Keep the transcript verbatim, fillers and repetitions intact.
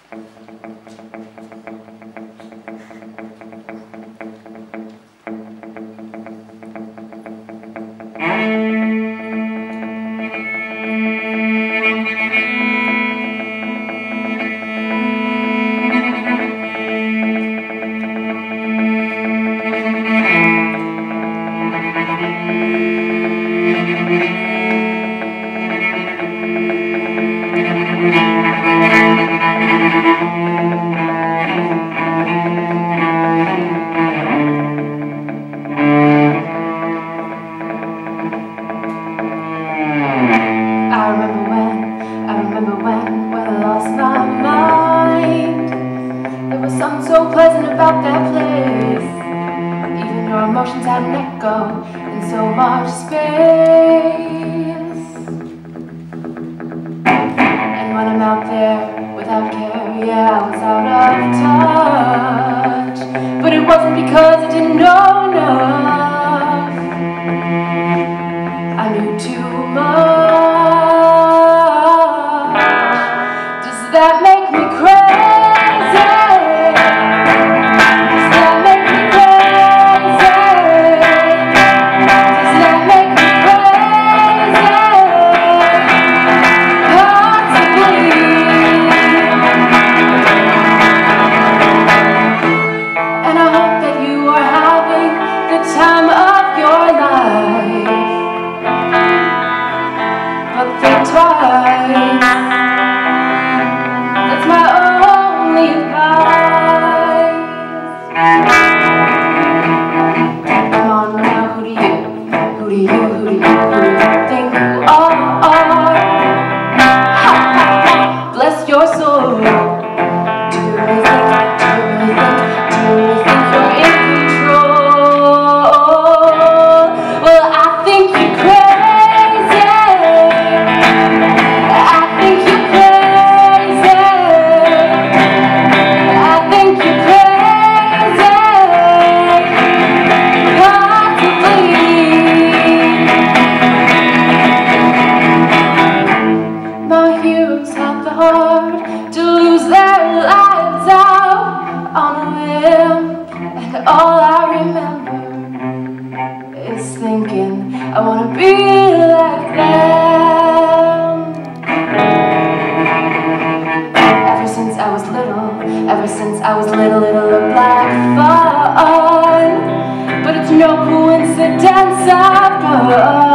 So pleasant about that place. Even your emotions had an echo in so much space. And when I'm out there without care, yeah, I was out of touch. But it wasn't because I didn't know enough. I knew too much. Does that make me crazy? That's my only advice. Come on now, who do you, who do you, who do you, who do you think you are? Ha, ha, ha. Bless your soul. Do you really think, do you really think, do you really think you're in control? Well, I think you're crazy. To lose their lives out on a whim, and all I remember is thinking I want to be like them. Ever since I was little, ever since I was little, it looked like fun, but it's no coincidence I've got